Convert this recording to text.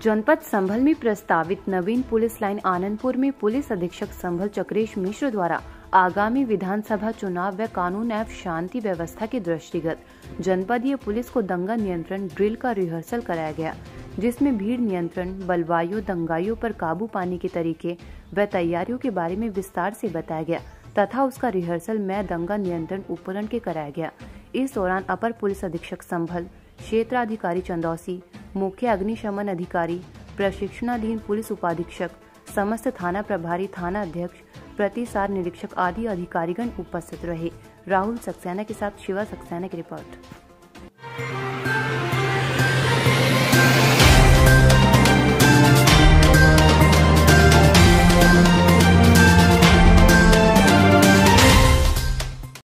जनपद संभल में प्रस्तावित नवीन पुलिस लाइन आनंदपुर में पुलिस अधीक्षक संभल चक्रेश मिश्र द्वारा आगामी विधानसभा चुनाव व कानून एवं शांति व्यवस्था के दृष्टिगत जनपदीय पुलिस को दंगा नियंत्रण ड्रिल का रिहर्सल कराया गया, जिसमें भीड़ नियंत्रण, बलवाइयों, दंगाइयों पर काबू पाने के तरीके व तैयारियों के बारे में विस्तार से बताया गया तथा उसका रिहर्सल मैं दंगा नियंत्रण उपकरण के कराया गया। इस दौरान अपर पुलिस अधीक्षक संभल, क्षेत्राधिकारी चंदौसी, मुख्य अग्निशमन अधिकारी, प्रशिक्षणाधीन पुलिस उपाधीक्षक, समस्त थाना प्रभारी, थाना अध्यक्ष, प्रतिसार निरीक्षक आदि अधिकारीगण उपस्थित रहे। राहुल सक्सेना के साथ शिवा सक्सेना की रिपोर्ट।